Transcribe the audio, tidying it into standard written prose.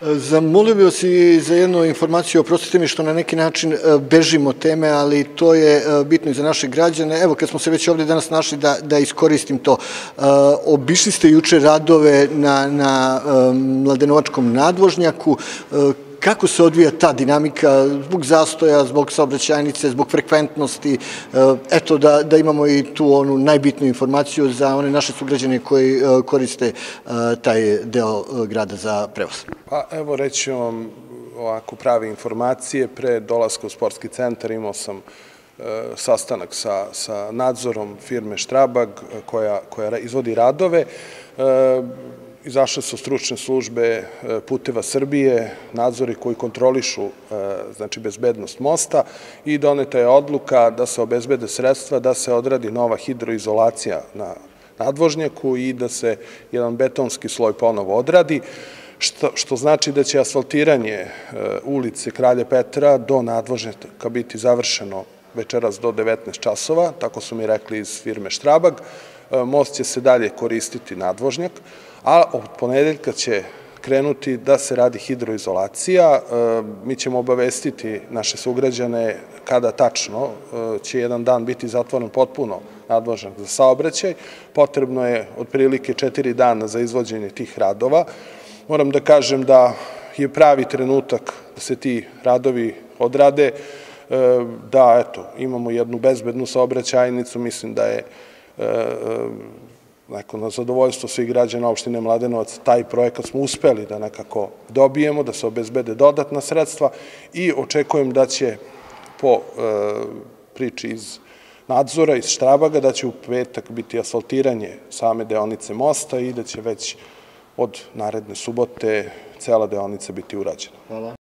Zamolio bih vas i za jednu informaciju, oprostite mi što na neki način bežimo teme, ali to je bitno i za naše građane. Evo, kad smo se već ovde danas našli, da iskoristim to. Obišli ste juče radove na Mladenovačkom nadvožnjaku. Kako se odvija ta dinamika zbog zastoja, zbog saobraćajnice, zbog frekventnosti? Eto, da imamo i tu onu najbitniju informaciju za one naše sugrađane koji koriste taj deo grada za prevoz. Pa evo reći vam ovako prave informacije. Pre dolaska u sportski centar imao sam sastanak sa nadzorom firme Štrabag koja izvodi radove. Izašle su stručne službe Puteva Srbije, nadzori koji kontrolišu bezbednost mosta i doneta je odluka da se obezbede sredstva, da se odradi nova hidroizolacija na nadvožnjaku i da se jedan betonski sloj ponovo odradi, što znači da će asfaltiranje ulice Kralja Petra do nadvožnjaka biti završeno večeras do 19 časova, tako su mi rekli iz firme Štrabag. Most će se dalje koristiti nadvožnjak, a od ponedeljka će krenuti da se radi hidroizolacija. Mi ćemo obavestiti naše sugrađane kada tačno će jedan dan biti zatvoren potpuno nadvožnjak za saobraćaj. Potrebno je otprilike 4 dana za izvođenje tih radova. Moram da kažem da je pravi trenutak da se ti radovi odrade, da imamo jednu bezbednu saobraćajnicu. Mislim da je na zadovoljstvo svih građana opštine Mladenovac taj projekat smo uspeli da nekako dobijemo, da se obezbede dodatna sredstva i očekujem da će po priči iz nadzora, iz Štrabaga, da će u petak biti asfaltiranje same deonice mosta i da će već od naredne subote cela deonica biti urađena. Hvala.